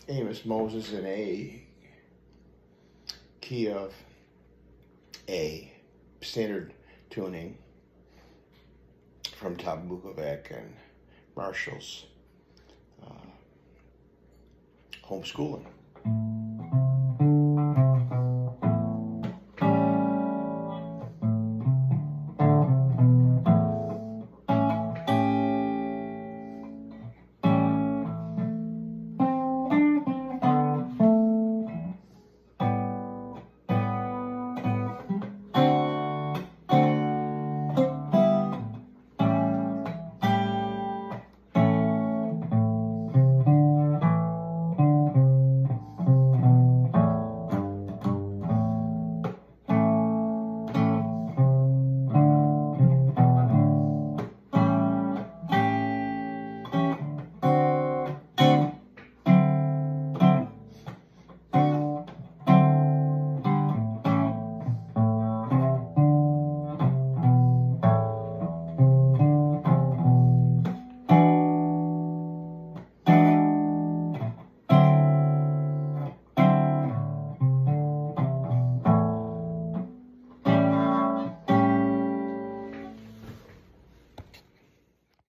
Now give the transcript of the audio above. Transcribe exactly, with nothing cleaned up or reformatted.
Amos, Moses in A, key of A, standard tuning from Tom Bukovac and Marshall's uh, homeschooling.